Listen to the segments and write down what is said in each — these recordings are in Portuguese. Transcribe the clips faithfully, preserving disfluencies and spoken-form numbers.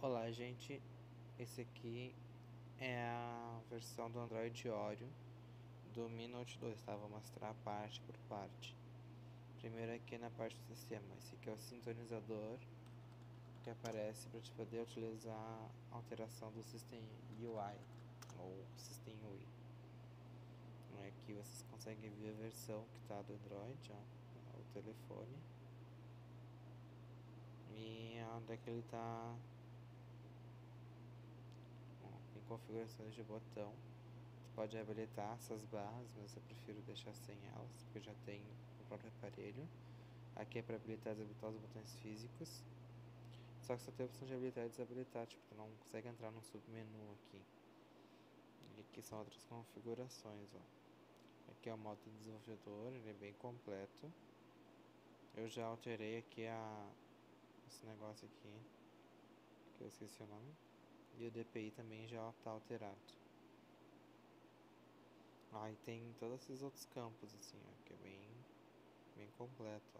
Olá, gente. Esse aqui é a versão do Android Oreo do Mi Note dois, tá? Vou mostrar parte por parte. Primeiro aqui na parte do sistema. Esse aqui é o sintonizador que aparece para te poder utilizar a alteração do System U I ou System U I. Aqui vocês conseguem ver a versão que tá do Android, ó, o telefone. E onde é que ele tá em configurações de botão. Você pode habilitar essas barras, mas eu prefiro deixar sem elas, porque eu já tenho o próprio aparelho. Aqui é para habilitar e desabilitar os botões físicos. Só que só tem a opção de habilitar e desabilitar, tipo, tu não consegue entrar no submenu aqui. E aqui são outras configurações, ó. Aqui é o modo desenvolvedor, ele é bem completo. Eu já alterei aqui a esse negócio aqui, que eu esqueci o nome. E o D P I também já está alterado. Aí ah, tem todos esses outros campos, assim, ó, que é bem, bem completo, ó.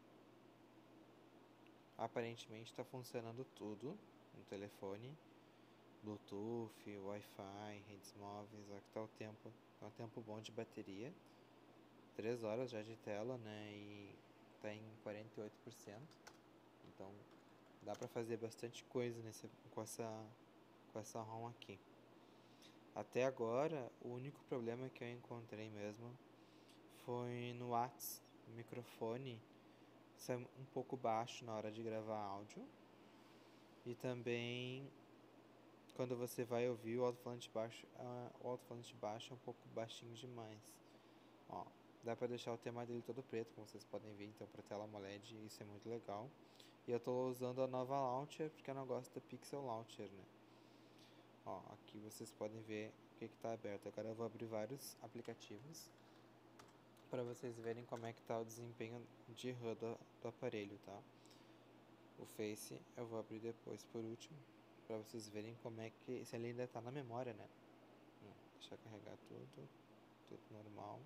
Aparentemente está funcionando tudo no telefone. Bluetooth, Wi-Fi, redes móveis, ó, que tá o tempo. Tá um tempo bom de bateria. três horas já de tela, né, e tá em quarenta e oito por cento. Então dá pra fazer bastante coisa nesse, com essa, com essa ROM aqui. Até agora, o único problema que eu encontrei mesmo foi no WhatsApp, o microfone sai um pouco baixo na hora de gravar áudio. E também quando você vai ouvir o alto-falante baixo, uh, o alto-falante baixo é um pouco baixinho demais. Ó, dá pra deixar o tema dele todo preto, como vocês podem ver, então pra tela AMOLED isso é muito legal. E eu tô usando a nova Launcher porque eu não gosto da Pixel Launcher, né? Ó, aqui vocês podem ver o que que tá aberto. Agora eu vou abrir vários aplicativos para vocês verem como é que tá o desempenho de RAM do, do aparelho, tá? O Face eu vou abrir depois por último, para vocês verem como é que, se ele ainda tá na memória, né? Hum, deixa eu carregar tudo, tudo normal.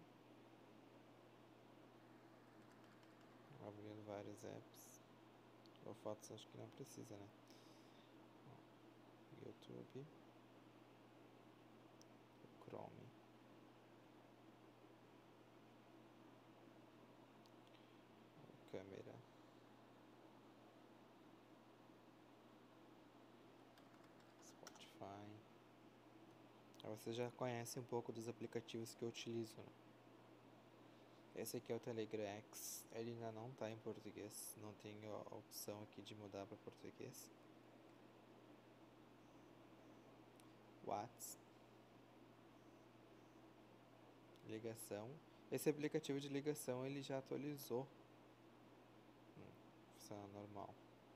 Abrindo vários apps. Ou fotos acho que não precisa, né? Ó, YouTube, Chrome. Câmera. Spotify. Aí você já conhece um pouco dos aplicativos que eu utilizo, né? Esse aqui é o Telegram X. Ele ainda não está em português. Não tenho a opção aqui de mudar para português. WhatsApp. Ligação. Esse aplicativo de ligação ele já atualizou. Hum, funciona normal.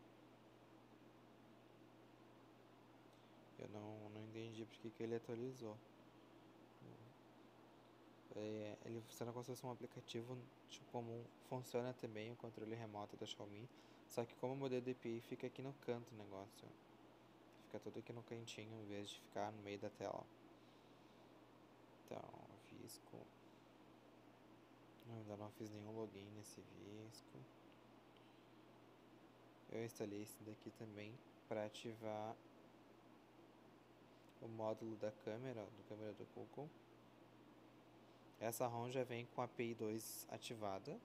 Eu não, não entendi porque que ele atualizou. É, ele funciona como se fosse um aplicativo tipo, comum. Funciona também o controle remoto da Xiaomi. Só que como o modelo D P I fica aqui no canto o negócio. Fica tudo aqui no cantinho em vez de ficar no meio da tela. Então, Visco. Eu ainda não fiz nenhum login nesse Visco. Eu instalei esse daqui também para ativar o módulo da câmera, do câmera do Google. Essa ROM já vem com a A P I dois ativada.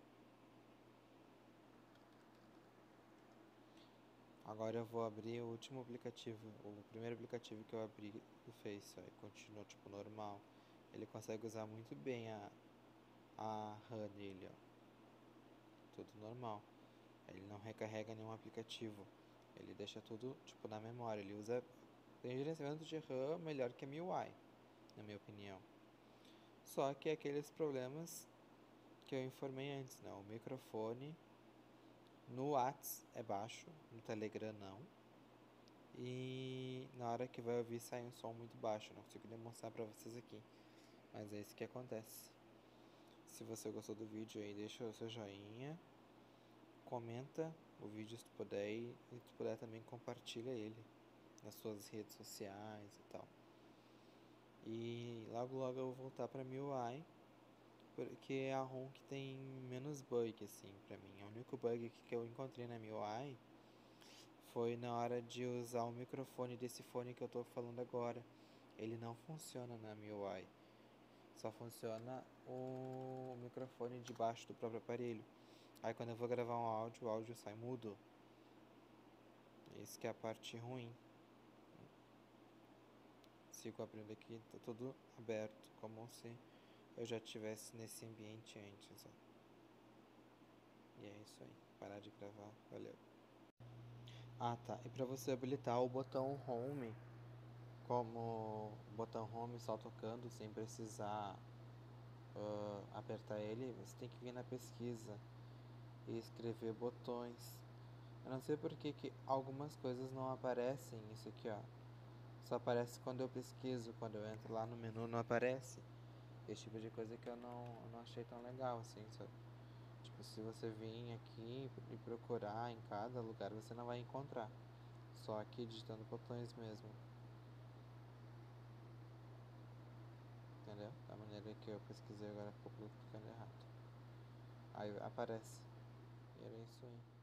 Agora eu vou abrir o último aplicativo, o primeiro aplicativo que eu abri do Face, ó, e continua tipo normal. Ele consegue usar muito bem a, a RAM dele, ó. Tudo normal. Ele não recarrega nenhum aplicativo. Ele deixa tudo tipo na memória. Ele usa tem gerenciamento de RAM melhor que a M I U I, na minha opinião. Só que aqueles problemas que eu informei antes, né? O microfone no WhatsApp é baixo, no Telegram não. E na hora que vai ouvir sai um som muito baixo. Não consigo demonstrar pra vocês aqui, mas é isso que acontece. Se você gostou do vídeo aí, deixa o seu joinha, comenta o vídeo se tu puder e se tu puder também compartilha ele nas suas redes sociais e tal. E logo logo eu vou voltar pra M I U I, porque é a ROM que tem menos bug assim pra mim. O único bug que eu encontrei na M I U I foi na hora de usar o microfone desse fone que eu tô falando agora. Ele não funciona na M I U I. Só funciona o microfone de baixo do próprio aparelho. Aí quando eu vou gravar um áudio, o áudio sai mudo. Isso que é a parte ruim. Sigo abrindo aqui, tá tudo aberto, como se eu já estivesse nesse ambiente antes. Ó. E é isso aí. Parar de gravar. Valeu. Ah, tá. E pra você habilitar o botão Home, como o botão Home só tocando, sem precisar uh, apertar ele, você tem que vir na pesquisa e escrever botões. Eu não sei porque que algumas coisas não aparecem. Isso aqui, ó. Só aparece quando eu pesquiso. Quando eu entro lá no menu, não aparece. Esse tipo de coisa que eu não, eu não achei tão legal, assim, sabe? Tipo, se você vir aqui e procurar em cada lugar, você não vai encontrar. Só aqui digitando botões mesmo. Entendeu? Da maneira que eu pesquisei agora há pouco, clicando errado. Aí aparece. E era isso aí.